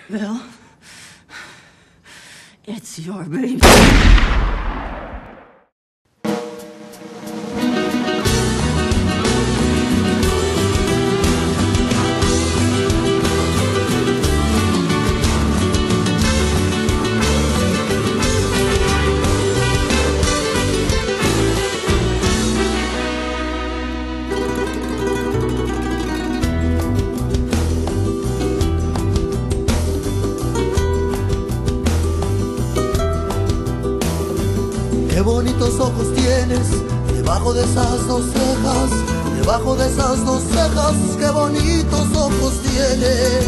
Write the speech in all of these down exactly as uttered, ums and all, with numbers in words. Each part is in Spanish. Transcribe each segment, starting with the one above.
Bill, it's your baby. Qué bonitos ojos tienes, debajo de esas dos cejas, debajo de esas dos cejas, qué bonitos ojos tienes.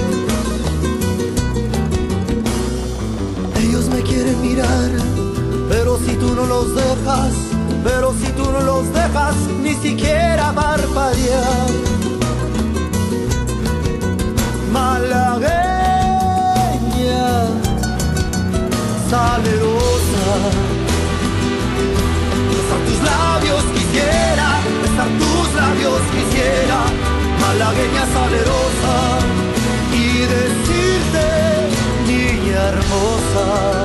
Ellos me quieren mirar, pero si tú no los dejas, pero si tú no los dejas, ni siquiera parpadear. Malagueña, salerosa, besar tus labios quisiera, besar tus labios quisiera, malagueña salerosa, y decirte, niña hermosa.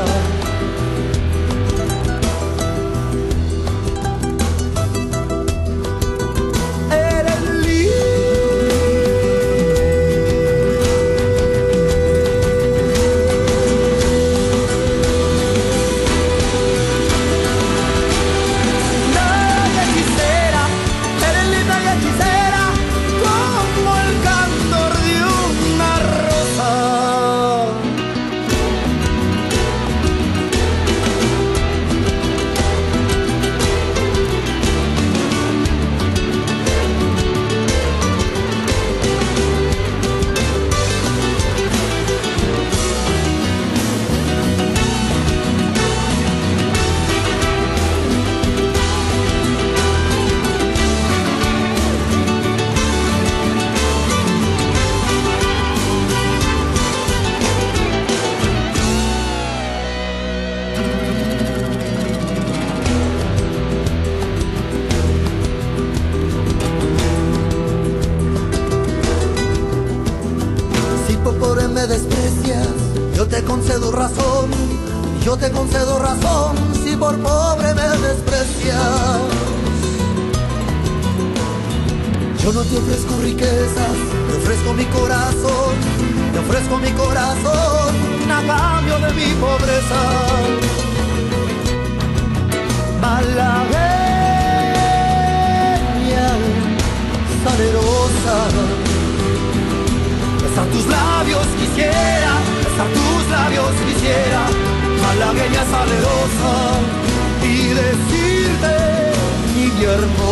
Me desprecias, yo te concedo razón, yo te concedo razón, si por pobre me desprecias. Yo no te ofrezco riquezas, te ofrezco mi corazón, te ofrezco mi corazón a cambio de mi pobreza. Malagueña, salerosa, besar tus labios quisiera, besar tus labios quisiera, malagueña salerosa, y decirte, niña hermosa.